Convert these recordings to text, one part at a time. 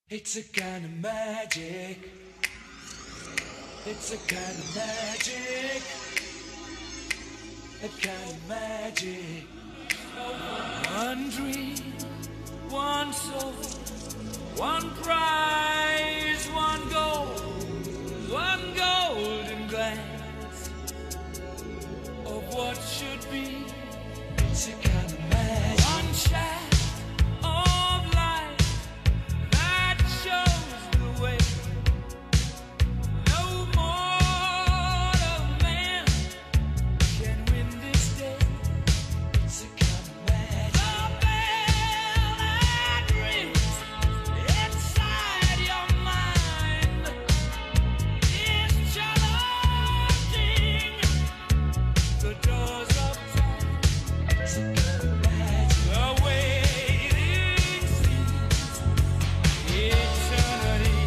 It's a kind of magic. It's a kind of magic. A kind of magic. One dream, one soul, one prize, one goal, one golden glance of what should be. It's a kind of magic. One shaft of light that shows the way. No mortal man can win this day. It's a kind of magic. The bell that rings inside your mind is challenging the doors of time. It's a kind of magic. The waiting seems eternity.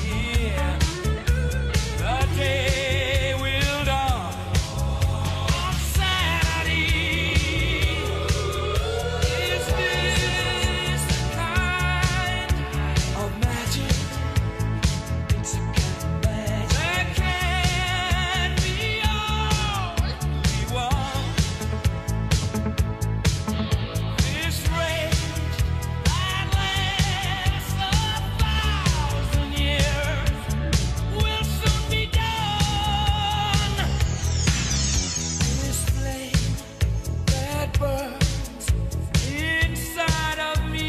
The day will dawn on Saturday. Is this the kind of magic? It's a kind of magic. That can be all we want. This rage that lasts 1,000 years will soon be done. This flame that burns inside of me,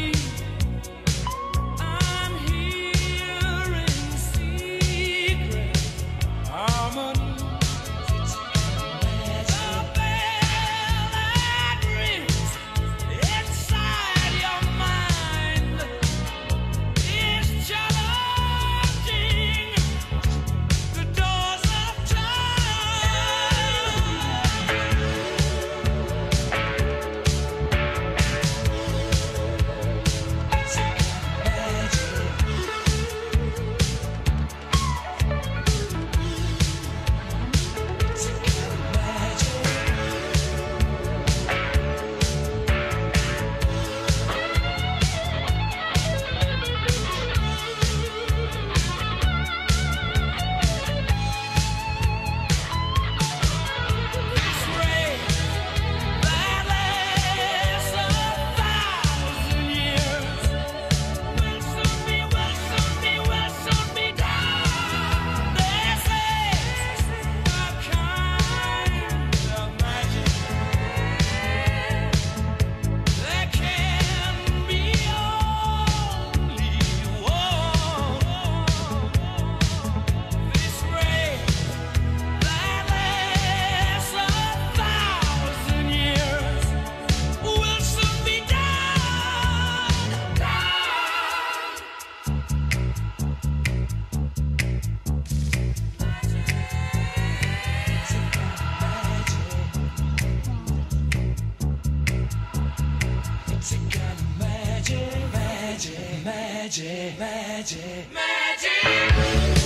I'm hearing secret harmonies. It's a kind of magic. The bell that rings inside your mind is challenging the doors of time. It's a kind of magic. It's a kind of magic. This rain that lasts 1,000 years will soon be done. This is a kind of magic that can be only one. This rain that lasts 1,000 years will soon be done. It's a kind of magic, magic, magic, magic, magic.